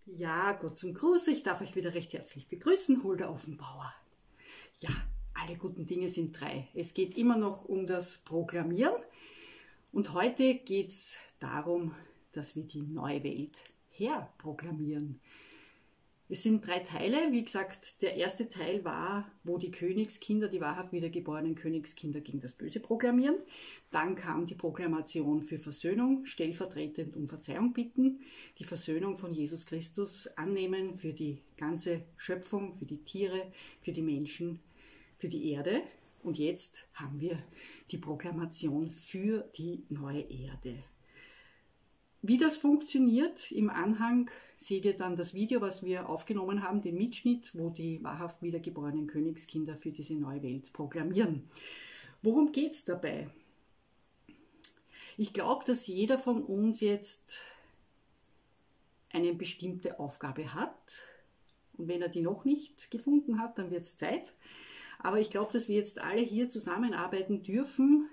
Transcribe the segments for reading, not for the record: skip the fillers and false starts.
Ja, Gott zum Gruß. Ich darf euch wieder recht herzlich begrüßen, Hulda Offenbauer. Ja, alle guten Dinge sind drei. Es geht immer noch um das Proklamieren und heute geht es darum, dass wir die neue Welt herproklamieren. Es sind drei Teile. Wie gesagt, der erste Teil war, wo die Königskinder, die wahrhaft wiedergeborenen Königskinder gegen das Böse proklamieren. Dann kam die Proklamation für Versöhnung, stellvertretend um Verzeihung bitten, die Versöhnung von Jesus Christus annehmen für die ganze Schöpfung, für die Tiere, für die Menschen, für die Erde. Und jetzt haben wir die Proklamation für die neue Erde. Wie das funktioniert, im Anhang seht ihr dann das Video, was wir aufgenommen haben, den Mitschnitt, wo die wahrhaft wiedergeborenen Königskinder für diese neue Welt proklamieren. Worum geht es dabei? Ich glaube, dass jeder von uns jetzt eine bestimmte Aufgabe hat. Und wenn er die noch nicht gefunden hat, dann wird es Zeit. Aber ich glaube, dass wir jetzt alle hier zusammenarbeiten dürfen,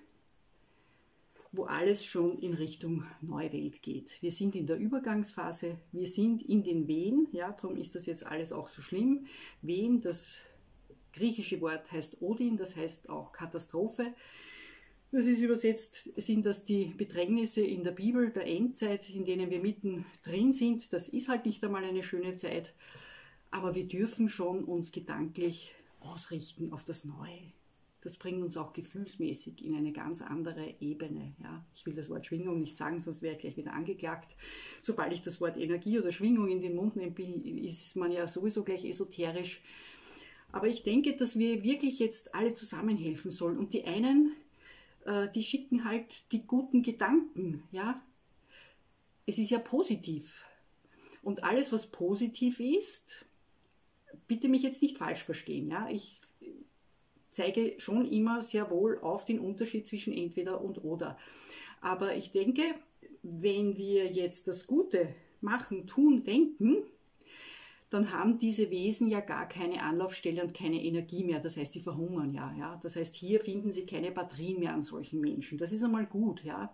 wo alles schon in Richtung neue Welt geht. Wir sind in der Übergangsphase, wir sind in den Wehen, ja, darum ist das jetzt alles auch so schlimm. Wehen, das griechische Wort heißt Odin, das heißt auch Katastrophe. Das ist übersetzt, sind das die Bedrängnisse in der Bibel, der Endzeit, in denen wir mitten drin sind. Das ist halt nicht einmal eine schöne Zeit, aber wir dürfen schon uns gedanklich ausrichten auf das Neue. Das bringt uns auch gefühlsmäßig in eine ganz andere Ebene. Ja. Ich will das Wort Schwingung nicht sagen, sonst wäre ich gleich wieder angeklagt. Sobald ich das Wort Energie oder Schwingung in den Mund nehme, ist man ja sowieso gleich esoterisch. Aber ich denke, dass wir wirklich jetzt alle zusammenhelfen sollen. Und die einen, die schicken halt die guten Gedanken. Ja. Es ist ja positiv. Und alles, was positiv ist, bitte mich jetzt nicht falsch verstehen. Ja. Ich zeige schon immer sehr wohl auf den Unterschied zwischen entweder und oder. Aber ich denke, wenn wir jetzt das Gute machen, tun, denken, dann haben diese Wesen ja gar keine Anlaufstelle und keine Energie mehr. Das heißt, die verhungern ja. Ja? Das heißt, hier finden sie keine Batterien mehr an solchen Menschen. Das ist einmal gut. Ja?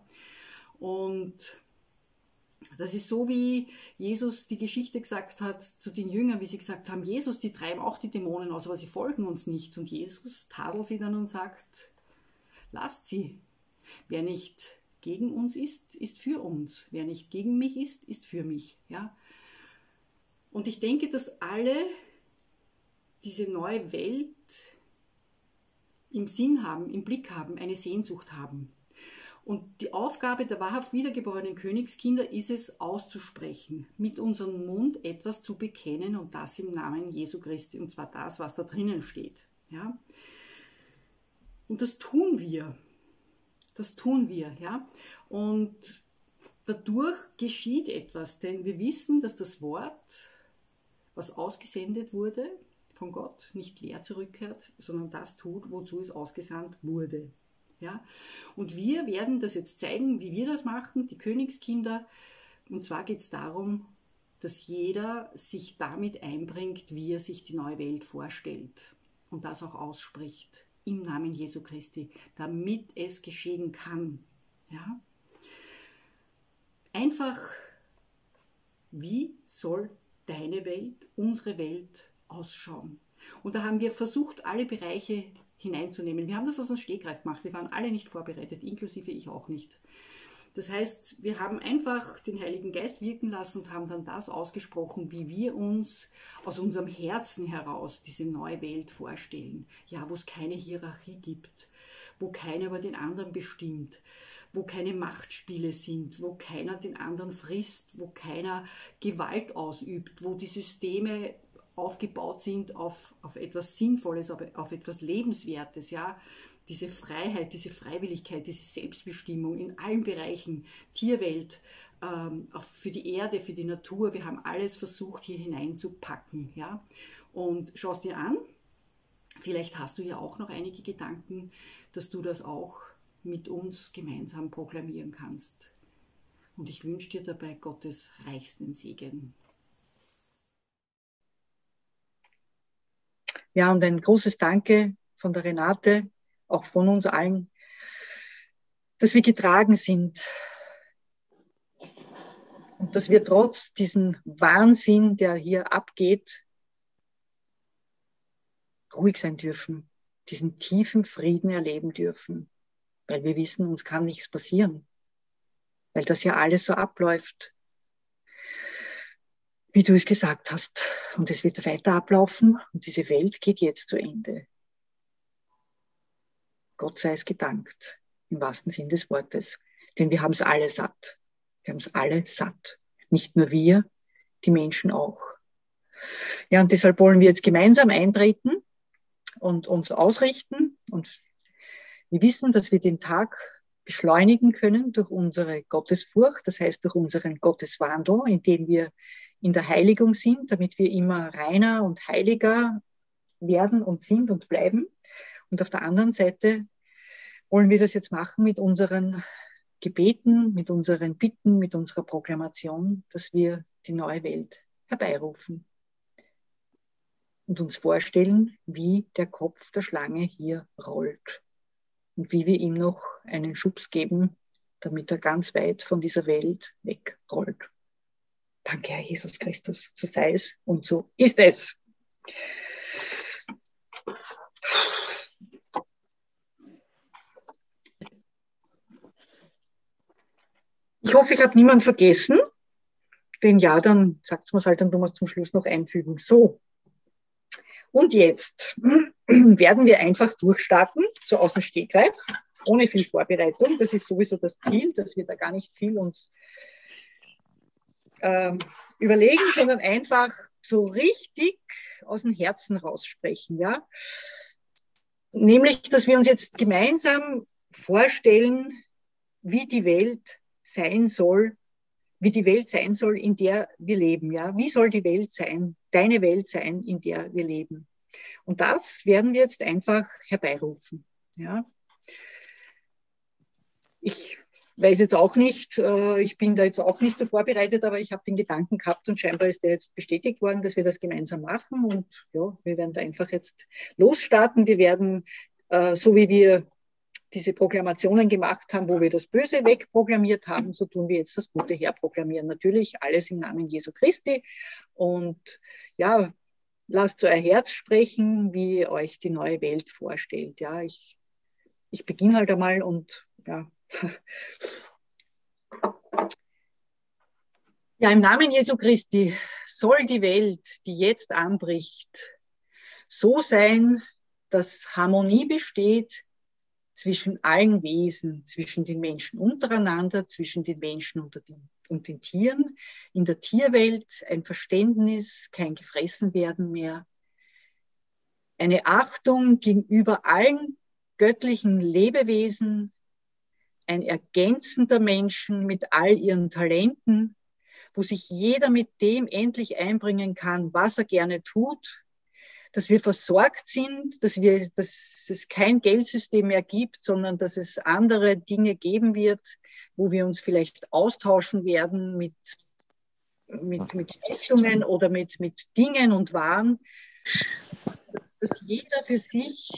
Und das ist so, wie Jesus die Geschichte gesagt hat zu den Jüngern, wie sie gesagt haben, Jesus, die treiben auch die Dämonen aus, aber sie folgen uns nicht. Und Jesus tadelt sie dann und sagt, lasst sie. Wer nicht gegen uns ist, ist für uns. Wer nicht gegen mich ist für mich. Ja? Und ich denke, dass alle diese neue Welt im Sinn haben, im Blick haben, eine Sehnsucht haben. Und die Aufgabe der wahrhaft wiedergeborenen Königskinder ist es, auszusprechen, mit unserem Mund etwas zu bekennen und das im Namen Jesu Christi, und zwar das, was da drinnen steht. Ja? Und das tun wir. Das tun wir. Ja? Und dadurch geschieht etwas, denn wir wissen, dass das Wort, was ausgesendet wurde von Gott, nicht leer zurückkehrt, sondern das tut, wozu es ausgesandt wurde. Ja? Und wir werden das jetzt zeigen, wie wir das machen, die Königskinder. Und zwar geht es darum, dass jeder sich damit einbringt, wie er sich die neue Welt vorstellt. Und das auch ausspricht, im Namen Jesu Christi, damit es geschehen kann. Ja? Einfach, wie soll deine Welt, unsere Welt ausschauen? Und da haben wir versucht, alle Bereiche hineinzunehmen. Wir haben das aus dem Stegreif gemacht. Wir waren alle nicht vorbereitet, inklusive ich auch nicht. Das heißt, wir haben einfach den Heiligen Geist wirken lassen und haben dann das ausgesprochen, wie wir uns aus unserem Herzen heraus diese neue Welt vorstellen. Ja, wo es keine Hierarchie gibt, wo keiner über den anderen bestimmt, wo keine Machtspiele sind, wo keiner den anderen frisst, wo keiner Gewalt ausübt, wo die Systeme aufgebaut sind auf etwas Sinnvolles, auf etwas Lebenswertes, ja, diese Freiheit, diese Freiwilligkeit, diese Selbstbestimmung in allen Bereichen, Tierwelt, auch für die Erde, für die Natur, wir haben alles versucht hier hineinzupacken, ja, und schau es dir an, vielleicht hast du ja auch noch einige Gedanken, dass du das auch mit uns gemeinsam proklamieren kannst. Und ich wünsche dir dabei Gottes reichsten Segen. Ja, und ein großes Danke von der Renate, auch von uns allen, dass wir getragen sind Und dass wir trotz diesem Wahnsinn, der hier abgeht, ruhig sein dürfen, diesen tiefen Frieden erleben dürfen, weil wir wissen, uns kann nichts passieren, weil das ja alles so abläuft, wie du es gesagt hast. Und es wird weiter ablaufen und diese Welt geht jetzt zu Ende. Gott sei es gedankt, im wahrsten Sinn des Wortes. Denn wir haben es alle satt. Wir haben es alle satt. Nicht nur wir, die Menschen auch. Ja, und deshalb wollen wir jetzt gemeinsam eintreten und uns ausrichten. Und wir wissen, dass wir den Tag beschleunigen können durch unsere Gottesfurcht, das heißt durch unseren Gotteswandel, in dem wir in der Heiligung sind, damit wir immer reiner und heiliger werden und sind und bleiben. Und auf der anderen Seite wollen wir das jetzt machen mit unseren Gebeten, mit unseren Bitten, mit unserer Proklamation, dass wir die neue Welt herbeirufen und uns vorstellen, wie der Kopf der Schlange hier rollt und wie wir ihm noch einen Schubs geben, damit er ganz weit von dieser Welt wegrollt. Danke, Herr Jesus Christus, so sei es und so ist es. Ich hoffe, ich habe niemanden vergessen. Wenn ja, dann sagt es mir halt, dann tun wir es zum Schluss noch einfügen. So, und jetzt werden wir einfach durchstarten, so aus dem Stegreif, ohne viel Vorbereitung. Das ist sowieso das Ziel, dass wir da gar nicht viel uns überlegen, sondern einfach so richtig aus dem Herzen raussprechen. Ja? Nämlich, dass wir uns jetzt gemeinsam vorstellen, wie die Welt sein soll, in der wir leben. Ja? Wie soll die Welt sein, deine Welt sein, in der wir leben? Und das werden wir jetzt einfach herbeirufen. Ja? Ich weiß jetzt auch nicht, ich bin da jetzt auch nicht so vorbereitet, aber ich habe den Gedanken gehabt und scheinbar ist der jetzt bestätigt worden, dass wir das gemeinsam machen. Und ja, wir werden da einfach jetzt losstarten. Wir werden, so wie wir diese Proklamationen gemacht haben, wo wir das Böse wegprogrammiert haben, so tun wir jetzt das Gute herproklamieren. Natürlich alles im Namen Jesu Christi. Und ja, lasst euer Herz sprechen, wie ihr euch die neue Welt vorstellt. Ja, ich beginne halt einmal und ja. Ja, im Namen Jesu Christi soll die Welt, die jetzt anbricht, so sein, dass Harmonie besteht zwischen allen Wesen, zwischen den Menschen untereinander, zwischen den Menschen und den Tieren, in der Tierwelt ein Verständnis, kein Gefressenwerden mehr, eine Achtung gegenüber allen göttlichen Lebewesen, ein Ergänzen der Menschen mit all ihren Talenten, wo sich jeder mit dem endlich einbringen kann, was er gerne tut, dass wir versorgt sind, dass es kein Geldsystem mehr gibt, sondern dass es andere Dinge geben wird, wo wir uns vielleicht austauschen werden mit Leistungen oder mit Dingen und Waren, dass jeder für sich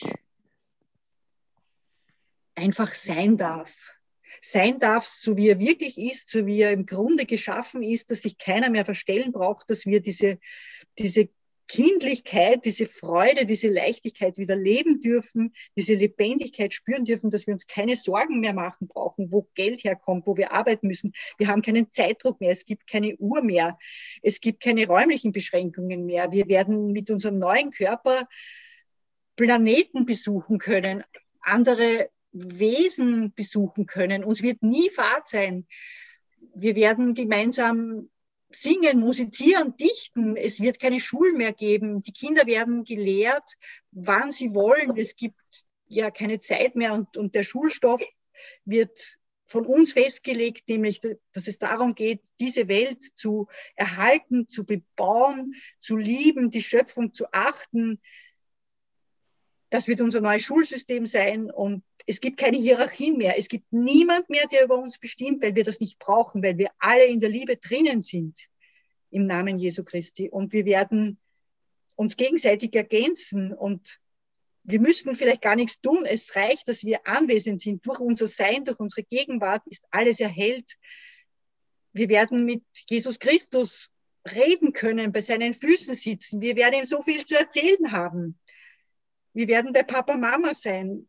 einfach sein darf, so wie er wirklich ist, so wie er im Grunde geschaffen ist, dass sich keiner mehr verstellen braucht, dass wir diese Kindlichkeit, diese Freude, diese Leichtigkeit wieder leben dürfen, diese Lebendigkeit spüren dürfen, dass wir uns keine Sorgen mehr machen brauchen, wo Geld herkommt, wo wir arbeiten müssen. Wir haben keinen Zeitdruck mehr, es gibt keine Uhr mehr, es gibt keine räumlichen Beschränkungen mehr. Wir werden mit unserem neuen Körper Planeten besuchen können, andere Wesen besuchen können. Uns wird nie Fahrt sein. Wir werden gemeinsam singen, musizieren, dichten. Es wird keine Schulen mehr geben. Die Kinder werden gelehrt, wann sie wollen. Es gibt ja keine Zeit mehr und der Schulstoff wird von uns festgelegt, nämlich, dass es darum geht, diese Welt zu erhalten, zu bebauen, zu lieben, die Schöpfung zu achten. Das wird unser neues Schulsystem sein und es gibt keine Hierarchien mehr. Es gibt niemand mehr, der über uns bestimmt, weil wir das nicht brauchen, weil wir alle in der Liebe drinnen sind im Namen Jesu Christi. Und wir werden uns gegenseitig ergänzen und wir müssen vielleicht gar nichts tun. Es reicht, dass wir anwesend sind. Durch unser Sein, durch unsere Gegenwart ist alles erhellt. Wir werden mit Jesus Christus reden können, bei seinen Füßen sitzen. Wir werden ihm so viel zu erzählen haben. Wir werden bei Papa, Mama sein.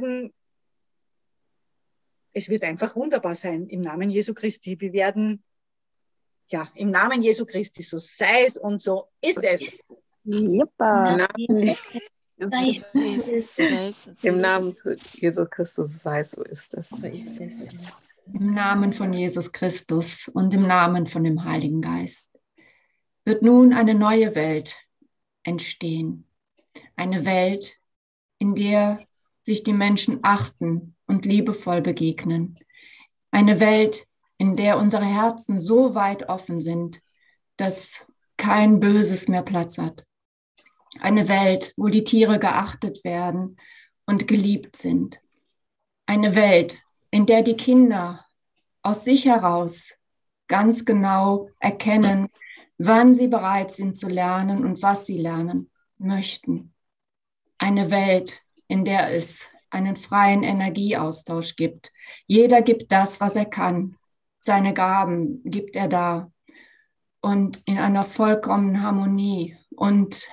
Es wird einfach wunderbar sein im Namen Jesu Christi. Wir werden, ja, im Namen Jesu Christi, so sei es und so ist es. Juppa. Im Namen von Jesus Christus sei es, so ist es. So ist es. Im Namen von Jesus Christus und im Namen von dem Heiligen Geist wird nun eine neue Welt entstehen. Eine Welt, in der sich die Menschen achten und liebevoll begegnen. Eine Welt, in der unsere Herzen so weit offen sind, dass kein Böses mehr Platz hat. Eine Welt, wo die Tiere geachtet werden und geliebt sind. Eine Welt, in der die Kinder aus sich heraus ganz genau erkennen, wann sie bereit sind zu lernen und was sie lernen möchten. Eine Welt, in der es einen freien Energieaustausch gibt. Jeder gibt das, was er kann. Seine Gaben gibt er da. Und in einer vollkommenen Harmonie. Und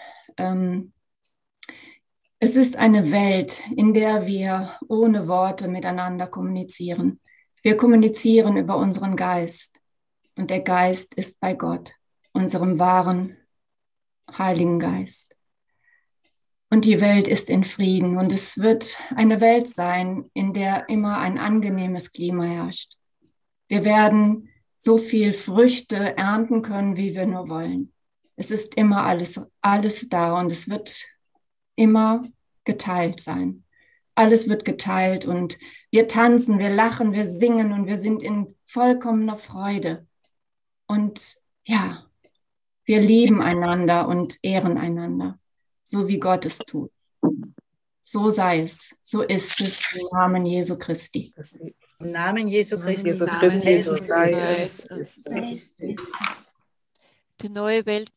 es ist eine Welt, in der wir ohne Worte miteinander kommunizieren. Wir kommunizieren über unseren Geist. Und der Geist ist bei Gott, unserem wahren Heiligen Geist. Und die Welt ist in Frieden. Und es wird eine Welt sein, in der immer ein angenehmes Klima herrscht. Wir werden so viel Früchte ernten können, wie wir nur wollen. Es ist immer alles da und es wird immer geteilt sein. Alles wird geteilt und wir tanzen, wir lachen, wir singen und wir sind in vollkommener Freude. Und ja, wir lieben einander und ehren einander, so wie Gott es tut. So sei es, so ist es im Namen Jesu Christi. Im Namen Jesu Christi. Jesu Christi, so sei es, ist es. Die neue Welt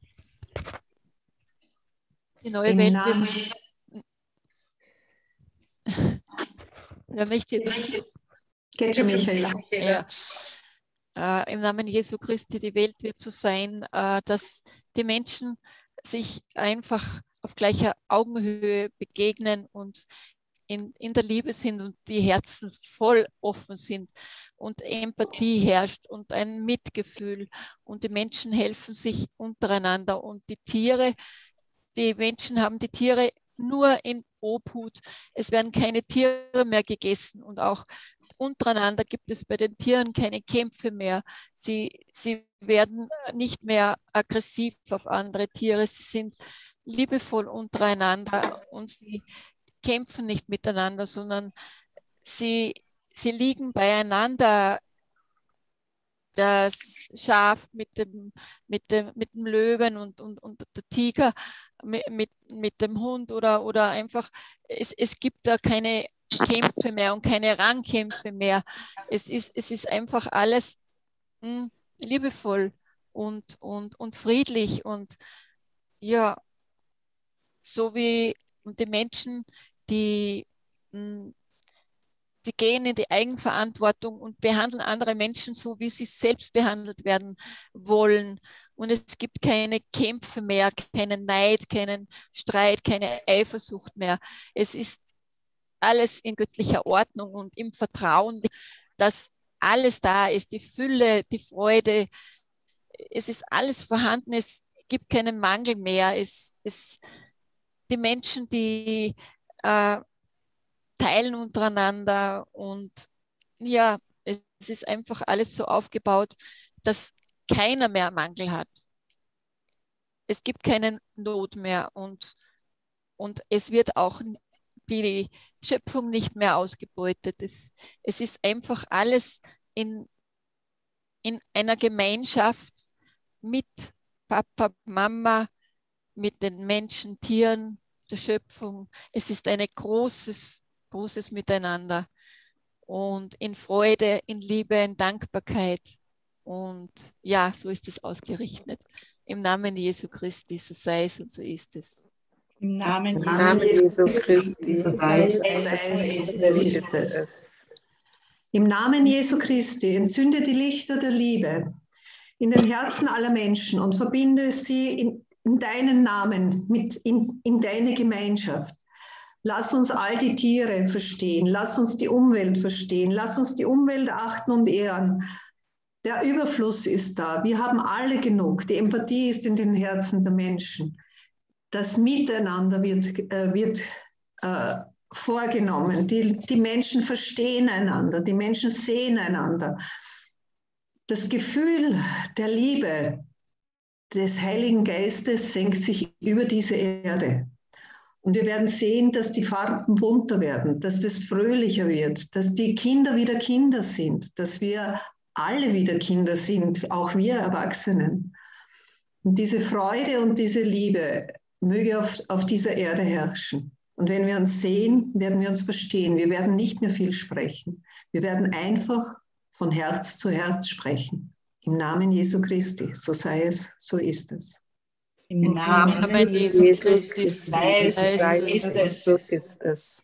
wird. Wer möchte jetzt? Geht schon, Michaela. Ja. Im Namen Jesu Christi, die Welt wird so sein, dass die Menschen sich einfach auf gleicher Augenhöhe begegnen und in der Liebe sind und die Herzen voll offen sind und Empathie herrscht und ein Mitgefühl und die Menschen helfen sich untereinander und die Menschen haben die Tiere nur in Obhut. Es werden keine Tiere mehr gegessen und auch untereinander gibt es bei den Tieren keine Kämpfe mehr. Sie werden nicht mehr aggressiv auf andere Tiere. Sie sind liebevoll untereinander und sie kämpfen nicht miteinander, sondern sie liegen beieinander. Das Schaf mit dem Löwen und der Tiger mit dem Hund oder einfach, es gibt da keine Kämpfe mehr und keine Rangkämpfe mehr. Es ist einfach alles liebevoll und friedlich und ja, so wie und die Menschen, die gehen in die Eigenverantwortung und behandeln andere Menschen so, wie sie selbst behandelt werden wollen. Und es gibt keine Kämpfe mehr, keinen Neid, keinen Streit, keine Eifersucht mehr. Es ist alles in göttlicher Ordnung und im Vertrauen, dass alles da ist, die Fülle, die Freude. Es ist alles vorhanden, es gibt keinen Mangel mehr. Die Menschen, die teilen untereinander und ja, es ist einfach alles so aufgebaut, dass keiner mehr Mangel hat. Es gibt keine Not mehr und es wird auch die Schöpfung nicht mehr ausgebeutet. Es ist einfach alles in einer Gemeinschaft mit Papa, Mama, mit den Menschen, Tieren, der Schöpfung. Es ist ein großes Miteinander und in Freude, in Liebe, in Dankbarkeit. Und ja, so ist es ausgerichtet. Im Namen Jesu Christi, so sei es und so ist es. Im Namen Jesu Christi, so sei es. Im Namen Jesu Christi entzünde die Lichter der Liebe in den Herzen aller Menschen und verbinde sie in deinen Namen, in deine Gemeinschaft. Lass uns all die Tiere verstehen, lass uns die Umwelt verstehen, lass uns die Umwelt achten und ehren. Der Überfluss ist da, wir haben alle genug, die Empathie ist in den Herzen der Menschen. Das Miteinander wird vorgenommen, die Menschen verstehen einander, die Menschen sehen einander. Das Gefühl der Liebe des Heiligen Geistes senkt sich über diese Erde. Und wir werden sehen, dass die Farben bunter werden, dass das fröhlicher wird, dass die Kinder wieder Kinder sind, dass wir alle wieder Kinder sind, auch wir Erwachsenen. Und diese Freude und diese Liebe möge auf dieser Erde herrschen. Und wenn wir uns sehen, werden wir uns verstehen. Wir werden nicht mehr viel sprechen. Wir werden einfach von Herz zu Herz sprechen. Im Namen Jesu Christi. So sei es, so ist es. Im Namen Jesus Christi, sei es. so ist es.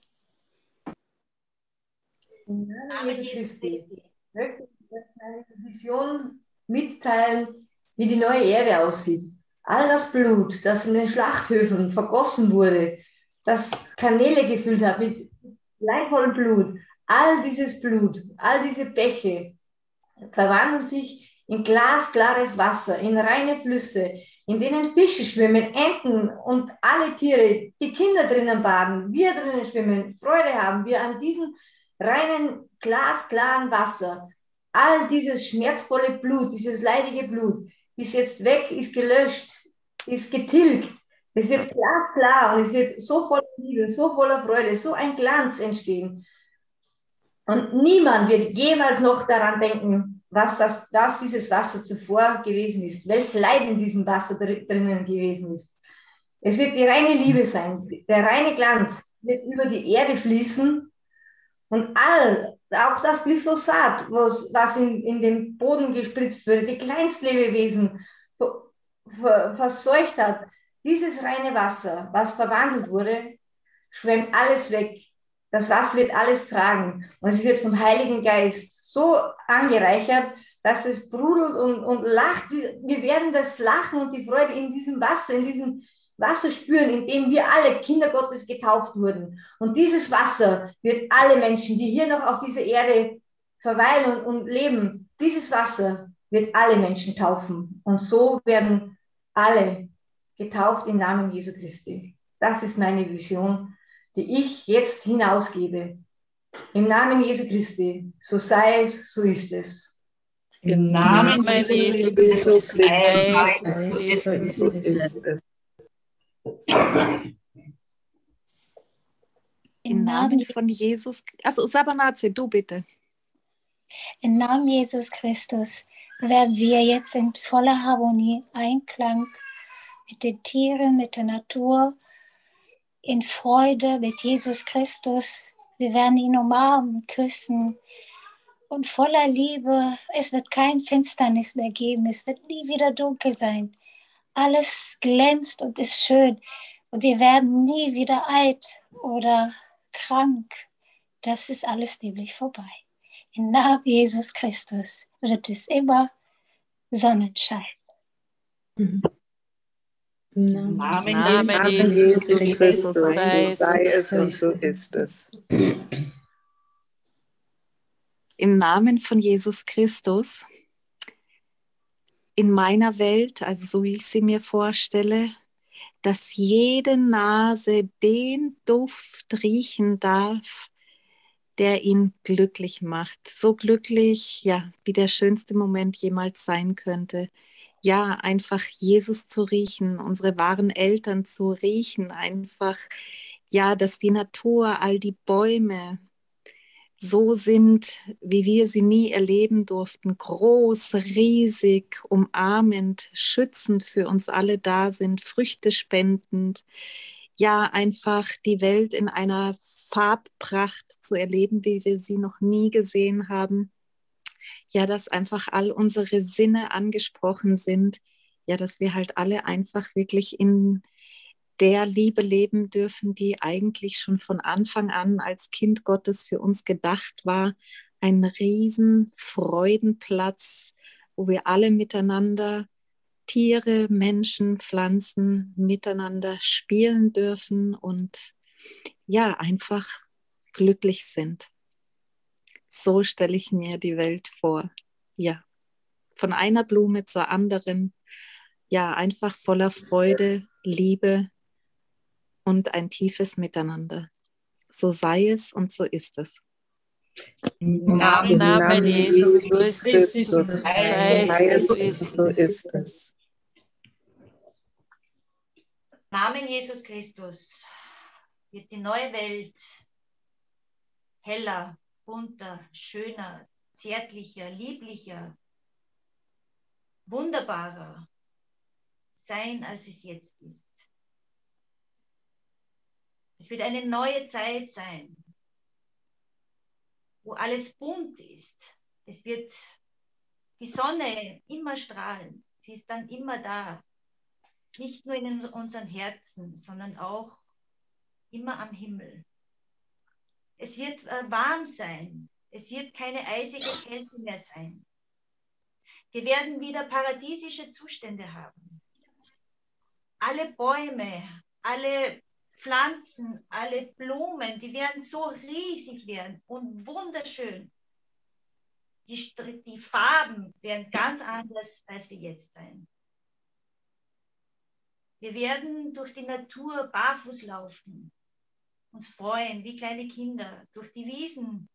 Im Namen Jesu Christi möchte ich eine Vision mitteilen, wie die neue Erde aussieht. All das Blut, das in den Schlachthöfen vergossen wurde, das Kanäle gefüllt hat mit leidvollem Blut, all dieses Blut, all diese Bäche verwandeln sich in glasklares Wasser, in reine Flüsse, in denen Fische schwimmen, Enten und alle Tiere, die Kinder drinnen baden, wir drinnen schwimmen, Freude haben wir an diesem reinen, glasklaren Wasser. All dieses schmerzvolle Blut, dieses leidige Blut, ist jetzt weg, ist gelöscht, ist getilgt. Es wird glasklar und es wird so voller Liebe, so voller Freude, so ein Glanz entstehen. Und niemand wird jemals noch daran denken, was dieses Wasser zuvor gewesen ist, welch Leid in diesem Wasser drinnen gewesen ist. Es wird die reine Liebe sein, der reine Glanz wird über die Erde fließen und auch das Glyphosat, was in den Boden gespritzt wurde, die Kleinstlebewesen verseucht hat, dieses reine Wasser, was verwandelt wurde, schwemmt alles weg. Das Wasser wird alles tragen und es wird vom Heiligen Geist so angereichert, dass es brudelt und lacht. Wir werden das Lachen und die Freude in diesem Wasser spüren, in dem wir alle Kinder Gottes getauft wurden. Und dieses Wasser wird alle Menschen, die hier noch auf dieser Erde verweilen und leben, dieses Wasser wird alle Menschen taufen. Und so werden alle getauft im Namen Jesu Christi. Das ist meine Vision, die ich jetzt hinausgebe. Im Namen Jesu Christi. So sei es, so ist es. Im Namen Jesu Christi, So ist es. Im Namen von Jesus, also Sabanaze, du bitte. Im Namen Jesus Christus werden wir jetzt in voller Harmonie, Einklang mit den Tieren, mit der Natur, in Freude mit Jesus Christus. Wir werden ihn umarmen, küssen und voller Liebe. Es wird kein Finsternis mehr geben, es wird nie wieder dunkel sein. Alles glänzt und ist schön und wir werden nie wieder alt oder krank. Das ist alles nämlich vorbei. Im Namen Jesus Christus wird es immer Sonnenschein. Im Namen Jesu Christus, sei es und so ist es. Im Namen von Jesus Christus, in meiner Welt, also so wie ich sie mir vorstelle, dass jede Nase den Duft riechen darf, der ihn glücklich macht. So glücklich, ja, wie der schönste Moment jemals sein könnte. Ja, einfach Jesus zu riechen, unsere wahren Eltern zu riechen, einfach, ja, dass die Natur, all die Bäume so sind, wie wir sie nie erleben durften, groß, riesig, umarmend, schützend für uns alle da sind, Früchte spendend, ja, einfach die Welt in einer Farbpracht zu erleben, wie wir sie noch nie gesehen haben. Ja, dass einfach all unsere Sinne angesprochen sind, ja, dass wir halt alle einfach wirklich in der Liebe leben dürfen, die eigentlich schon von Anfang an als Kind Gottes für uns gedacht war, ein riesen Freudenplatz, wo wir alle miteinander, Tiere, Menschen, Pflanzen, miteinander spielen dürfen und ja, einfach glücklich sind. So stelle ich mir die Welt vor. Ja, von einer Blume zur anderen. Ja, einfach voller Freude, Liebe und ein tiefes Miteinander. So sei es und so ist es. Im Im Namen Jesu Jesus Christus, sei es und so ist es. Im Namen Jesus Christus wird die neue Welt heller, bunter, schöner, zärtlicher, lieblicher, wunderbarer sein, als es jetzt ist. Es wird eine neue Zeit sein, wo alles bunt ist. Es wird die Sonne immer strahlen. Sie ist dann immer da. Nicht nur in unseren Herzen, sondern auch immer am Himmel. Es wird warm sein. Es wird keine eisige Kälte mehr sein. Wir werden wieder paradiesische Zustände haben. Alle Bäume, alle Pflanzen, alle Blumen, die werden so riesig werden und wunderschön. Die Farben werden ganz anders, als wir jetzt sein. Wir werden durch die Natur barfuß laufen, uns freuen wie kleine Kinder durch die Wiesen.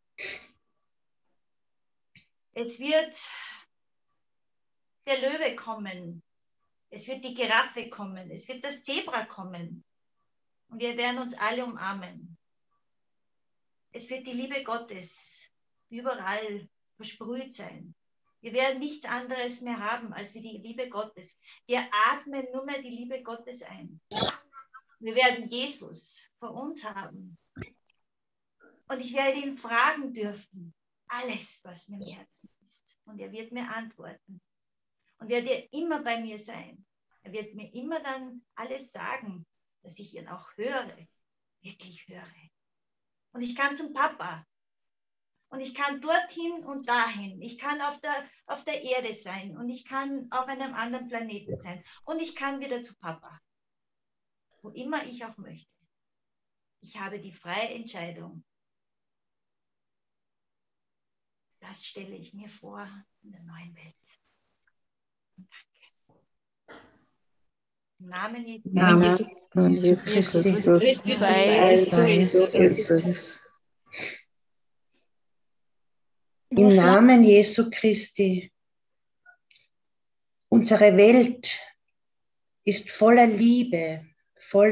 Es wird der Löwe kommen, es wird die Giraffe kommen, es wird das Zebra kommen und wir werden uns alle umarmen. Es wird die Liebe Gottes überall versprüht sein. Wir werden nichts anderes mehr haben als wie die Liebe Gottes. Wir atmen nur mehr die Liebe Gottes ein. Wir werden Jesus vor uns haben. Und ich werde ihn fragen dürfen, alles, was mir im Herzen ist. Und er wird mir antworten. Und er wird immer bei mir sein. Er wird mir immer dann alles sagen, dass ich ihn auch höre, wirklich höre. Und ich kann zum Papa. Und ich kann dorthin und dahin. Ich kann auf der Erde sein und ich kann auf einem anderen Planeten sein. Und ich kann wieder zu Papa. Wo immer ich auch möchte. Ich habe die freie Entscheidung. Das stelle ich mir vor in der neuen Welt. Danke. Im Namen Jesus Christus, so ist es. Im Namen Jesu Christi. Unsere Welt ist voller Liebe, voll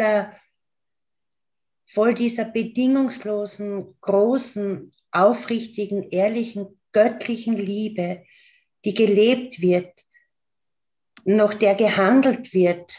dieser bedingungslosen, großen, aufrichtigen, ehrlichen, göttlichen Liebe, die gelebt wird, nach der gehandelt wird,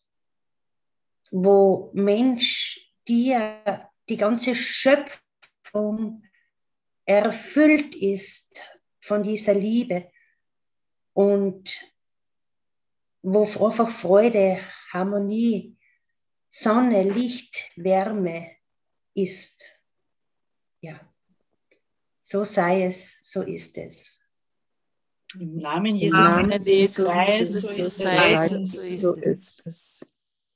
wo Mensch, Tier, die ganze Schöpfung erfüllt ist von dieser Liebe und wo einfach Freude, Harmonie, Sonne, Licht, Wärme ist. Ja, so sei es, so ist es. Im Namen Jesu Christus, so ist es.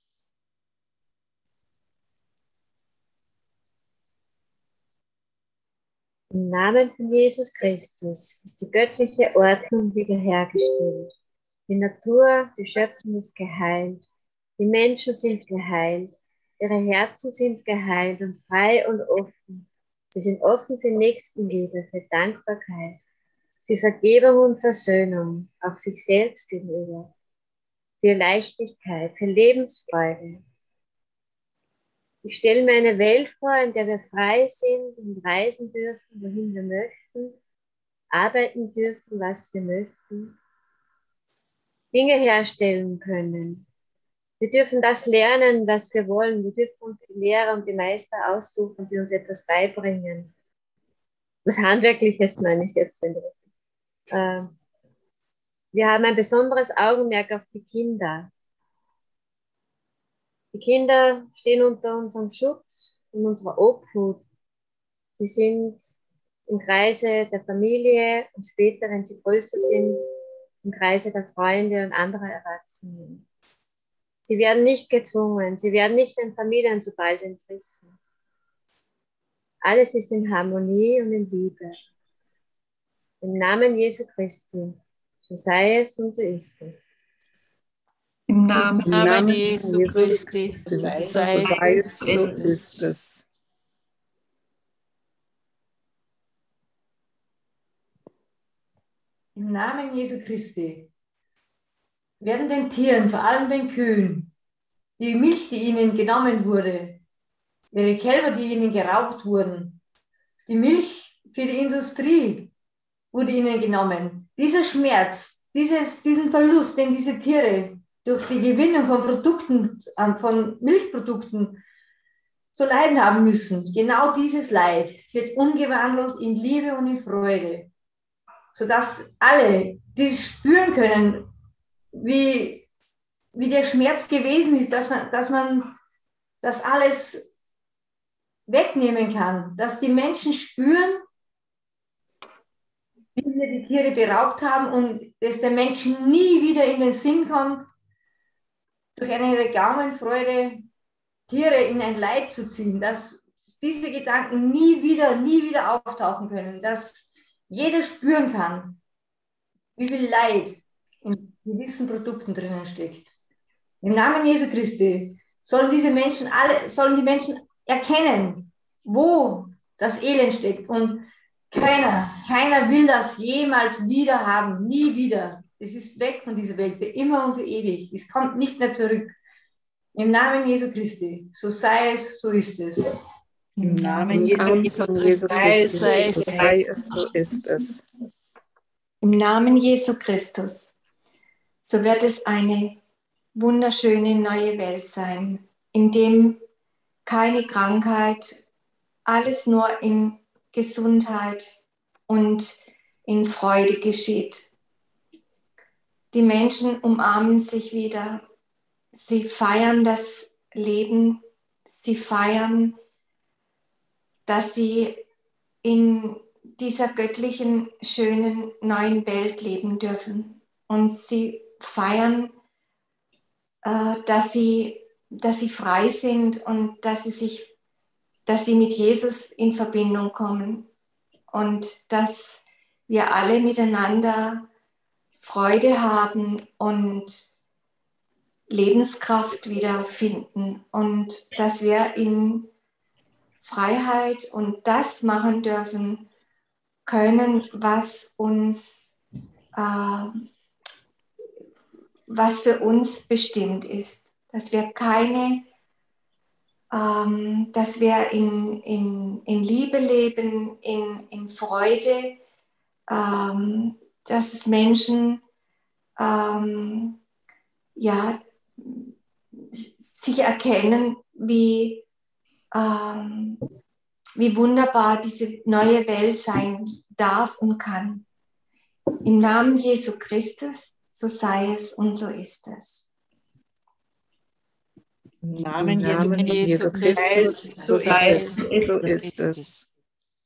Im Namen von Jesus Christus ist die göttliche Ordnung wiederhergestellt. Die Natur, die Schöpfung ist geheilt. Die Menschen sind geheilt. Ihre Herzen sind geheilt und frei und offen. Sie sind offen für Nächstenliebe, für Dankbarkeit, für Vergebung und Versöhnung, auch sich selbst gegenüber, für Leichtigkeit, für Lebensfreude. Ich stelle mir eine Welt vor, in der wir frei sind und reisen dürfen, wohin wir möchten, arbeiten dürfen, was wir möchten, Dinge herstellen können. Wir dürfen das lernen, was wir wollen. Wir dürfen uns die Lehrer und die Meister aussuchen, die uns etwas beibringen. Was Handwerkliches meine ich jetzt. Wir haben ein besonderes Augenmerk auf die Kinder. Die Kinder stehen unter unserem Schutz und unserer Obhut. Sie sind im Kreise der Familie und später, wenn sie größer sind, im Kreise der Freunde und anderer Erwachsenen. Sie werden nicht gezwungen, sie werden nicht den Familien zu bald entrissen. Alles ist in Harmonie und in Liebe. Im Namen Jesu Christi, so sei es und so ist es. Im Namen Jesu Christi, so sei es, so ist es. Im Namen Jesu Christi werden den Tieren, vor allem den Kühen, die Milch, die ihnen genommen wurde, ihre Kälber, die ihnen geraubt wurden, die Milch für die Industrie wurde ihnen genommen. Dieser Schmerz, diesen Verlust, den diese Tiere durch die Gewinnung von Produkten, von Milchprodukten zu leiden haben müssen, genau dieses Leid wird umgewandelt in Liebe und in Freude, sodass alle dies spüren können, wie der Schmerz gewesen ist, dass man das alles wegnehmen kann, dass die Menschen spüren, wie wir die Tiere beraubt haben und dass der Menschen nie wieder in den Sinn kommt, durch eine Gaumenfreude Tiere in ein Leid zu ziehen, dass diese Gedanken nie wieder auftauchen können, dass jeder spüren kann, wie viel Leid in gewissen Produkten drinnen steckt. Im Namen Jesu Christi sollen die Menschen erkennen, wo das Elend steckt und keiner will das jemals wieder haben, nie wieder. Es ist weg von dieser Welt, für immer und für ewig. Es kommt nicht mehr zurück. Im Namen Jesu Christi, so sei es, so ist es. Im Namen Jesu Christi, sei es, so ist es. Im Namen Jesu Christus, so wird es eine wunderschöne neue Welt sein, in dem keine Krankheit, alles nur in Gesundheit und in Freude geschieht. Die Menschen umarmen sich wieder, sie feiern das Leben, sie feiern, dass sie in dieser göttlichen, schönen, neuen Welt leben dürfen. Und sie feiern, dass sie frei sind und dass sie mit Jesus in Verbindung kommen und dass wir alle miteinander Freude haben und Lebenskraft wiederfinden und dass wir in Freiheit und das machen dürfen können, was für uns bestimmt ist. Dass wir dass wir in Liebe leben, in Freude, dass es Menschen sich erkennen, wie wunderbar diese neue Welt sein darf und kann. Im Namen Jesu Christus, so sei es und so ist es. Im Namen Jesu Christus, so sei es, so ist es.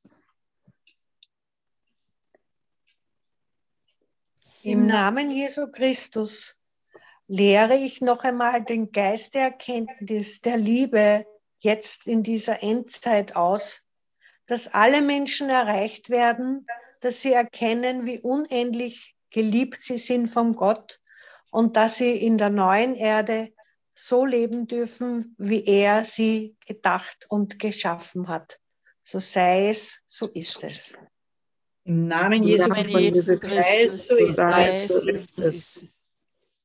Im Namen Jesu Christus lehre ich noch einmal den Geist der Erkenntnis, der Liebe jetzt in dieser Endzeit aus, dass alle Menschen erreicht werden, dass sie erkennen, wie unendlich geliebt sie sind von Gott und dass sie in der neuen Erde so leben dürfen, wie er sie gedacht und geschaffen hat. So sei es, so ist es. Im Namen Jesu Christi, so sei es, so ist es.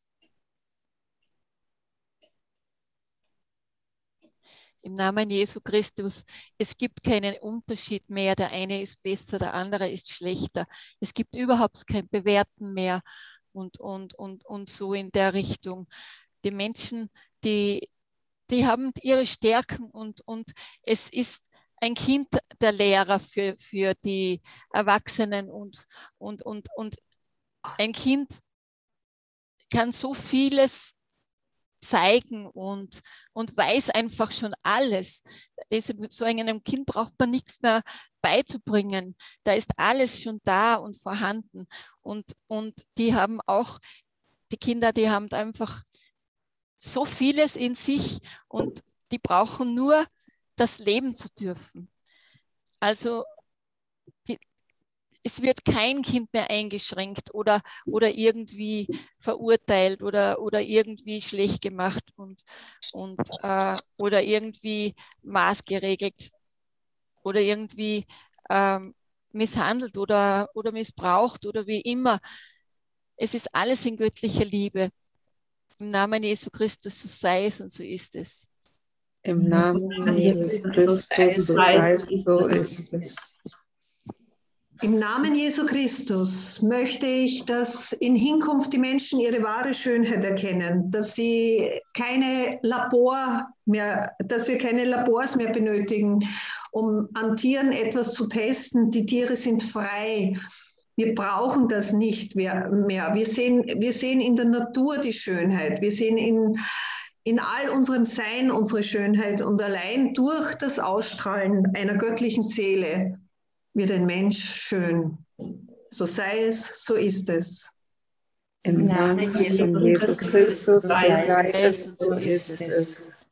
Im Namen Jesu Christus, es gibt keinen Unterschied mehr. Der eine ist besser, der andere ist schlechter. Es gibt überhaupt kein Bewerten mehr und so in der Richtung. Die Menschen, die haben ihre Stärken und es ist ein Kind der Lehrer für die Erwachsenen und ein Kind kann so vieles zeigen und weiß einfach schon alles. So einem Kind braucht man nichts mehr beizubringen. Da ist alles schon da und vorhanden. Und die haben auch, die Kinder, die haben einfach so vieles in sich und die brauchen nur das leben zu dürfen. Also es wird kein Kind mehr eingeschränkt oder irgendwie verurteilt oder irgendwie schlecht gemacht oder irgendwie maßgeregelt oder irgendwie misshandelt oder missbraucht oder wie immer. Es ist alles in göttlicher Liebe. Im Namen Jesu Christus, so sei es und so ist es. Im Namen Jesus Christus, so sei es, so ist es. Im Namen Jesu Christus möchte ich, dass in Hinkunft die Menschen ihre wahre Schönheit erkennen, dass wir keine Labors mehr benötigen, um an Tieren etwas zu testen. Die Tiere sind frei. Wir brauchen das nicht mehr. Wir sehen in der Natur die Schönheit. Wir sehen in all unserem Sein unsere Schönheit und allein durch das Ausstrahlen einer göttlichen Seele wird ein Mensch schön. So sei es, so ist es. Im Namen von Jesus Christus, so sei es, so ist es.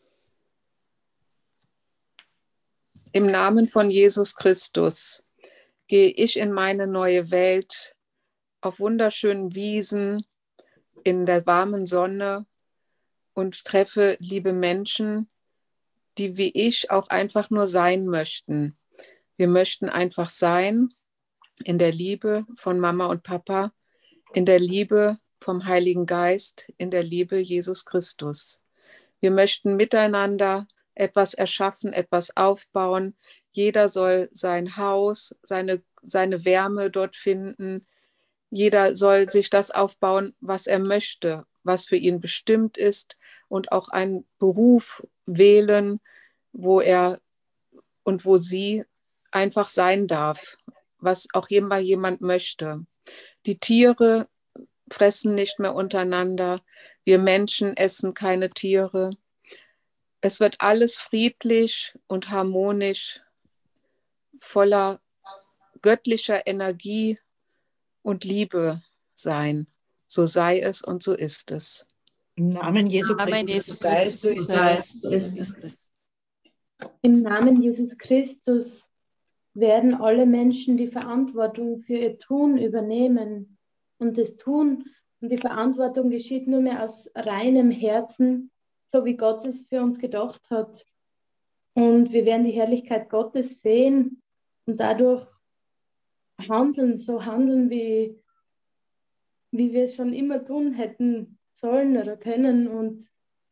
Im Namen von Jesus Christus gehe ich in meine neue Welt, auf wunderschönen Wiesen, in der warmen Sonne und treffe liebe Menschen, die wie ich auch einfach nur sein möchten. Wir möchten einfach sein in der Liebe von Mama und Papa, in der Liebe vom Heiligen Geist, in der Liebe Jesus Christus. Wir möchten miteinander etwas erschaffen, etwas aufbauen. Jeder soll sein Haus, seine Wärme dort finden. Jeder soll sich das aufbauen, was er möchte, was für ihn bestimmt ist und auch einen Beruf wählen, wo er und wo sie einfach sein darf, was auch immer jemand möchte. Die Tiere fressen nicht mehr untereinander. Wir Menschen essen keine Tiere. Es wird alles friedlich und harmonisch, voller göttlicher Energie und Liebe sein. So sei es und so ist es. Im Namen Jesu Christus, so ist es. Im Namen Jesus Christus werden alle Menschen die Verantwortung für ihr Tun übernehmen. Und das Tun und die Verantwortung geschieht nur mehr aus reinem Herzen, so wie Gott es für uns gedacht hat. Und wir werden die Herrlichkeit Gottes sehen und dadurch handeln, so handeln, wie wir es schon immer tun hätten sollen oder können. Und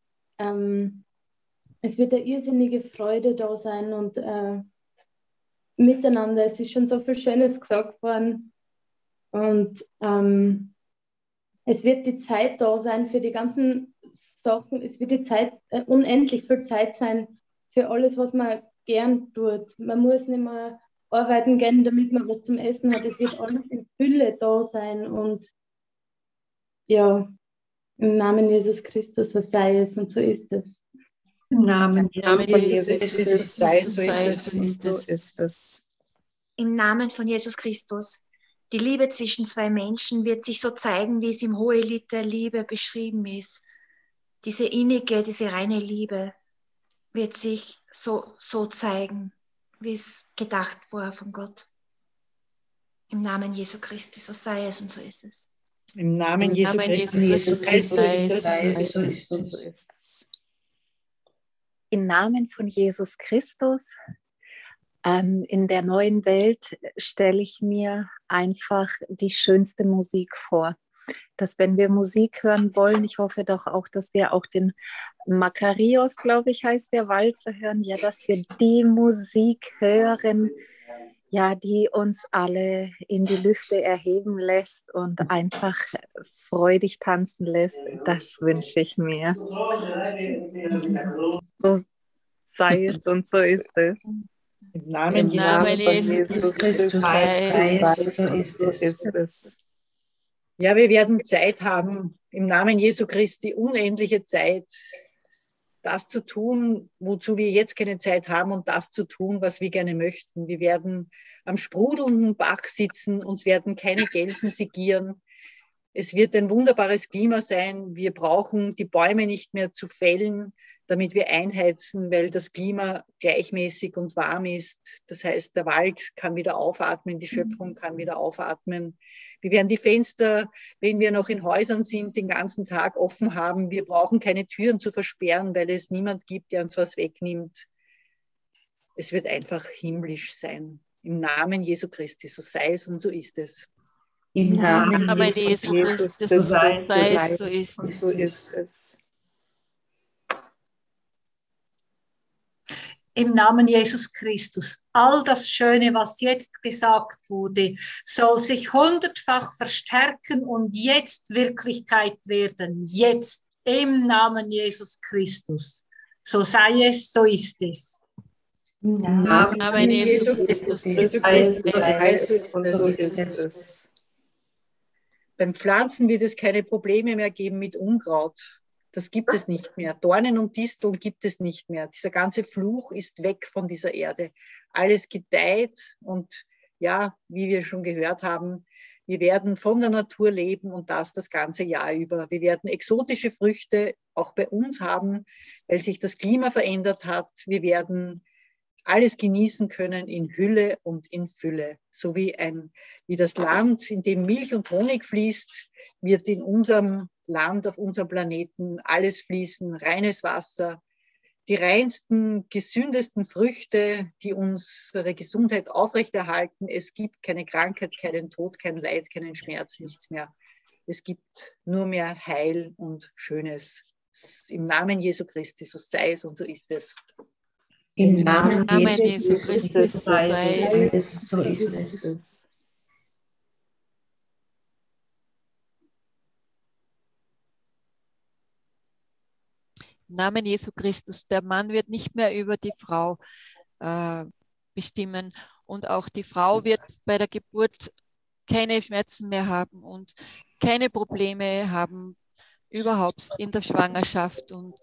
es wird eine irrsinnige Freude da sein und miteinander. Es ist schon so viel Schönes gesagt worden. Und es wird die Zeit da sein für die ganzen Sachen. Es wird die Zeit, unendlich viel Zeit sein für alles, was man gern tut. Man muss nicht mehr arbeiten gehen, damit man was zum Essen hat. Es wird alles in Fülle da sein. Und ja, im Namen Jesus Christus, so sei es und so ist es. Im Namen von Jesus Christus, so ist es. Im Namen von Jesus Christus. Die Liebe zwischen zwei Menschen wird sich so zeigen, wie es im Hohelied der Liebe beschrieben ist. Diese innige, diese reine Liebe wird sich so zeigen, wie es gedacht war von Gott. Im Namen Jesu Christi, so sei es und so ist es. Im Namen Jesu Christus, so ist es. Im Namen von Jesus Christus, in der neuen Welt stelle ich mir einfach die schönste Musik vor. Dass wenn wir Musik hören wollen, ich hoffe doch auch, dass wir auch den Makarios, glaube ich, heißt der Walzer hören, ja, dass wir die Musik hören, ja, die uns alle in die Lüfte erheben lässt und einfach freudig tanzen lässt, das wünsche ich mir. So sei es und so ist es. Im Namen Jesus Christus, so ist es. Ja, wir werden Zeit haben, im Namen Jesu Christi unendliche Zeit, das zu tun, wozu wir jetzt keine Zeit haben und das zu tun, was wir gerne möchten. Wir werden am sprudelnden Bach sitzen, uns werden keine Gelsen segieren. Es wird ein wunderbares Klima sein. Wir brauchen die Bäume nicht mehr zu fällen, damit wir einheizen, weil das Klima gleichmäßig und warm ist. Das heißt, der Wald kann wieder aufatmen, die Schöpfung kann wieder aufatmen. Wir werden die Fenster, wenn wir noch in Häusern sind, den ganzen Tag offen haben. Wir brauchen keine Türen zu versperren, weil es niemand gibt, der uns was wegnimmt. Es wird einfach himmlisch sein. Im Namen Jesu Christi, so sei es und so ist es. Im Namen Jesu Christi, so sei es, so ist es. So ist es. Im Namen Jesus Christus. All das Schöne, was jetzt gesagt wurde, soll sich 100-fach verstärken und jetzt Wirklichkeit werden. Jetzt im Namen Jesus Christus. So sei es, so ist es. Im Namen Jesu Christus, so sei es und so ist es. Beim Pflanzen wird es keine Probleme mehr geben mit Unkraut. Das gibt es nicht mehr. Dornen und Disteln gibt es nicht mehr. Dieser ganze Fluch ist weg von dieser Erde. Alles gedeiht und ja, wie wir schon gehört haben, wir werden von der Natur leben und das ganze Jahr über. Wir werden exotische Früchte auch bei uns haben, weil sich das Klima verändert hat. Wir werden alles genießen können in Hülle und in Fülle. So wie das Land, in dem Milch und Honig fließt, wird in unserem Land, auf unserem Planeten alles fließen, reines Wasser, die reinsten, gesündesten Früchte, die unsere Gesundheit aufrechterhalten. Es gibt keine Krankheit, keinen Tod, kein Leid, keinen Schmerz, nichts mehr. Es gibt nur mehr Heil und Schönes. Im Namen Jesu Christi, so sei es und so ist es. Im Namen Jesu Christi, so sei es, so ist es. Im Namen Jesu Christus. Der Mann wird nicht mehr über die Frau bestimmen und auch die Frau wird bei der Geburt keine Schmerzen mehr haben und keine Probleme haben überhaupt in der Schwangerschaft und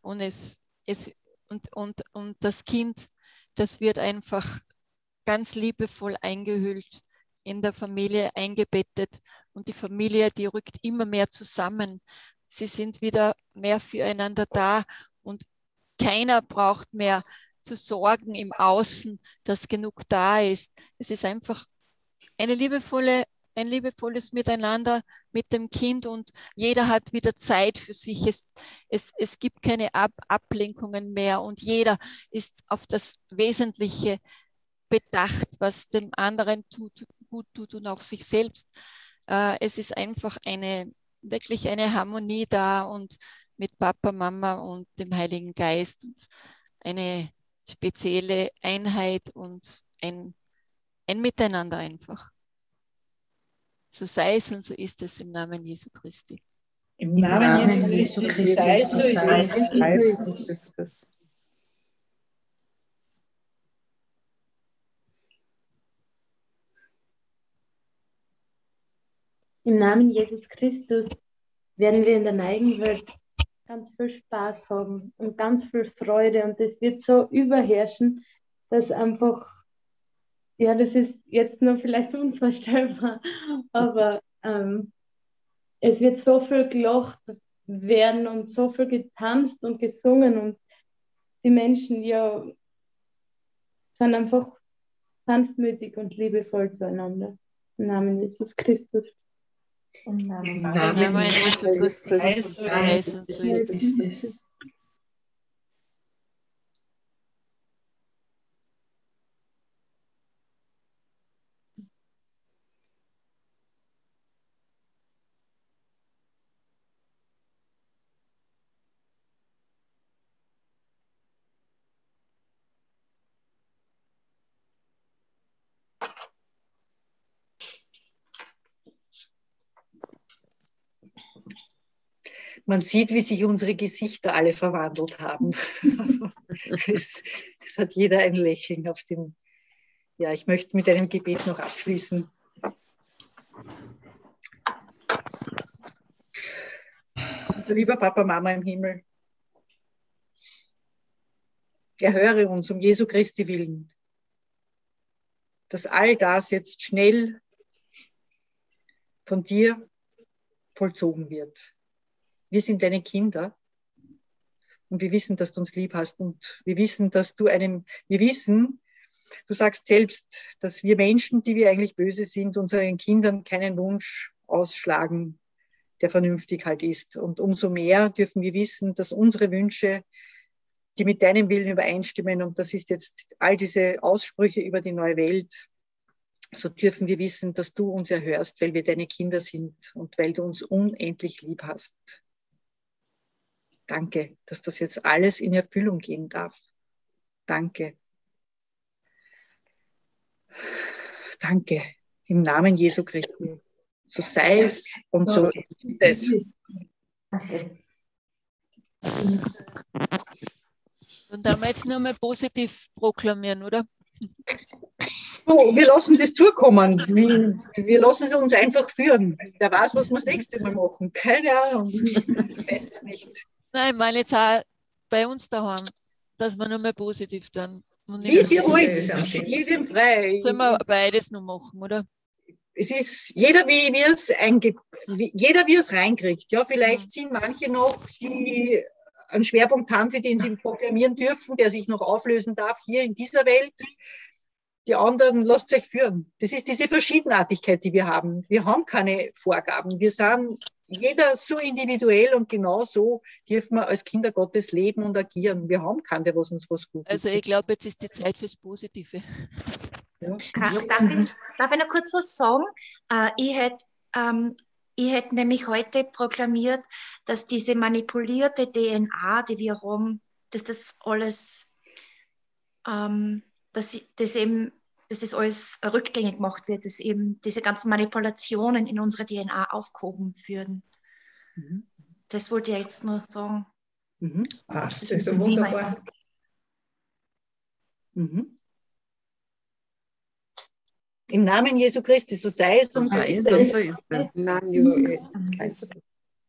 das Kind, das wird einfach ganz liebevoll eingehüllt, in der Familie eingebettet und die Familie, die rückt immer mehr zusammen. Sie sind wieder mehr füreinander da und keiner braucht mehr zu sorgen im Außen, dass genug da ist. Es ist einfach ein liebevolles Miteinander mit dem Kind und jeder hat wieder Zeit für sich. Es gibt keine Ablenkungen mehr und jeder ist auf das Wesentliche bedacht, was dem anderen gut tut und auch sich selbst. Es ist einfach wirklich eine Harmonie da und mit Papa, Mama und dem Heiligen Geist eine spezielle Einheit und ein Miteinander einfach. So sei es und so ist es im Namen Jesu Christi. Im Namen Jesu Christi, sei es, so ist es. Im Namen Jesus Christus werden wir in der neuen Welt ganz viel Spaß haben und ganz viel Freude und das wird so überherrschen, dass einfach, ja, das ist jetzt noch vielleicht unvorstellbar, aber es wird so viel gelacht werden und so viel getanzt und gesungen und die Menschen ja sind einfach sanftmütig und liebevoll zueinander. Im Namen Jesus Christus. Im Namen Jesu Christus, so ist es. Man sieht, wie sich unsere Gesichter alle verwandelt haben. Es hat jeder ein Lächeln auf dem. Ja, ich möchte mit einem Gebet noch abschließen. Unser lieber Papa, Mama im Himmel, erhöre uns um Jesu Christi willen, dass all das jetzt schnell von dir vollzogen wird. Wir sind deine Kinder und wir wissen, dass du uns lieb hast und wir wissen, du sagst selbst, dass wir Menschen, die wir eigentlich böse sind, unseren Kindern keinen Wunsch ausschlagen, der vernünftig halt ist. Und umso mehr dürfen wir wissen, dass unsere Wünsche, die mit deinem Willen übereinstimmen, und das ist jetzt all diese Aussprüche über die neue Welt, so dürfen wir wissen, dass du uns erhörst, weil wir deine Kinder sind und weil du uns unendlich lieb hast. Danke, dass das jetzt alles in Erfüllung gehen darf. Danke. Danke. Im Namen Jesu Christi. So sei es und so ist es. Und da wir jetzt nur mal positiv proklamieren, oder? So, wir lassen das zukommen. Wir lassen es uns einfach führen. Wer weiß, was wir das nächste Mal machen. Keine Ahnung. Ich weiß es nicht. Nein, ich meine jetzt auch bei uns daheim, dass wir nur mal positiv dann. Wie Sie wollt, jedem frei. Sollen wir beides noch machen, oder? Es ist jeder, wie es reinkriegt. Ja, vielleicht sind manche noch, die einen Schwerpunkt haben, für den sie proklamieren dürfen, der sich noch auflösen darf hier in dieser Welt. Die anderen, lasst euch führen. Das ist diese Verschiedenartigkeit, die wir haben. Wir haben keine Vorgaben. Wir sind jeder so individuell und genau so dürfen wir als Kinder Gottes leben und agieren. Wir haben keine, was uns was gut ist. Also ich glaube, jetzt ist die Zeit fürs Positive. Ja. Darf ich noch kurz was sagen? Ich hätte nämlich heute proklamiert, dass diese manipulierte DNA, die wir haben, dass das alles, dass das alles rückgängig gemacht wird, dass eben diese ganzen Manipulationen in unsere DNA aufgehoben würden. Mhm. Das wollte ich jetzt nur sagen. Mhm. Das ist so wunderbar. Mhm. Im Namen Jesu Christi, so sei es und so ist es. Im Namen Jesu Christi.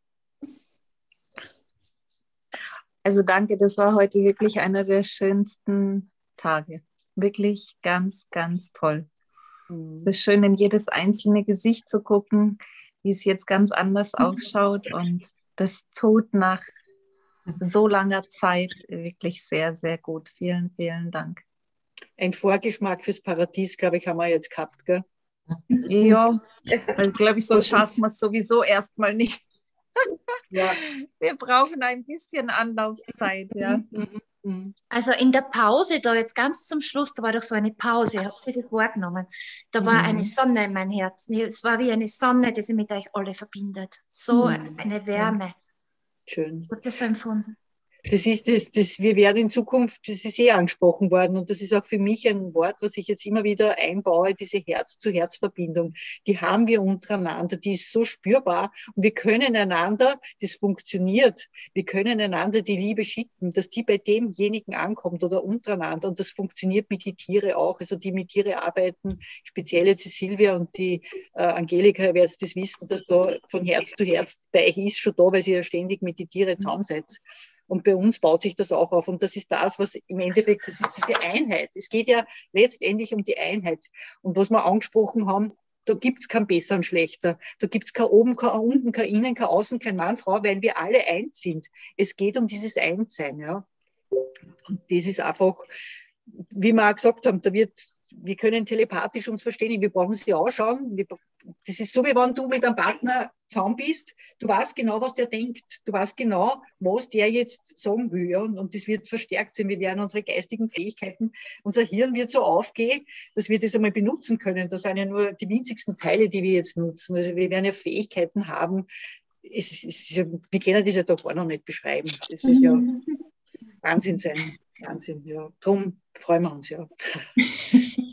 Also danke, das war heute wirklich einer der schönsten Tage. Wirklich ganz, ganz toll. Es ist schön, in jedes einzelne Gesicht zu gucken, wie es jetzt ganz anders ausschaut und das tut nach so langer Zeit wirklich sehr, sehr gut. Vielen, vielen Dank. Ein Vorgeschmack fürs Paradies, glaube ich, haben wir jetzt gehabt, gell? Ja, also, glaube ich, so schaffen wir es sowieso erstmal nicht. Ja. Wir brauchen ein bisschen Anlaufzeit, ja. Also in der Pause, da jetzt ganz zum Schluss, da war doch so eine Pause, habt ihr das wahrgenommen? Da war eine Sonne in meinem Herzen. Es war wie eine Sonne, die sich mit euch alle verbindet. So eine Wärme. Schön. Ich habe das so empfunden. Das ist wir werden in Zukunft, das ist angesprochen worden und das ist auch für mich ein Wort, was ich jetzt immer wieder einbaue, diese Herz-zu-Herz-Verbindung. Die haben wir untereinander, die ist so spürbar und wir können einander, das funktioniert, wir können einander die Liebe schicken, dass die bei demjenigen ankommt oder untereinander und das funktioniert mit den Tieren auch, also die mit Tieren arbeiten, speziell jetzt die Silvia und die Angelika, ihr werdet das wissen, dass da von Herz zu Herz bei euch ist schon da, weil sie ja ständig mit den Tieren zusammensetzt. Und bei uns baut sich das auch auf. Und das ist das, was im Endeffekt, das ist diese Einheit. Es geht ja letztendlich um die Einheit. Und was wir angesprochen haben, da gibt es kein Besser und Schlechter. Da gibt es kein Oben, kein Unten, kein Innen, kein Außen, kein Mann, Frau, weil wir alle eins sind. Es geht um dieses Einssein. Ja. Und das ist einfach, wie wir auch gesagt haben, wir können telepathisch uns verstehen, wir brauchen sie anschauen. Das ist so, wie wenn du mit einem Partner zusammen bist, du weißt genau, was der denkt, du weißt genau, was der jetzt sagen will. Ja? Und das wird verstärkt sein. Wir werden unsere geistigen Fähigkeiten, unser Hirn wird so aufgehen, dass wir das einmal benutzen können. Das sind ja nur die winzigsten Teile, die wir jetzt nutzen. Also wir werden ja Fähigkeiten haben. Wir können das ja da gar noch nicht beschreiben. Das wird ja Wahnsinn sein. Wahnsinn, ja. Darum freuen wir uns, ja.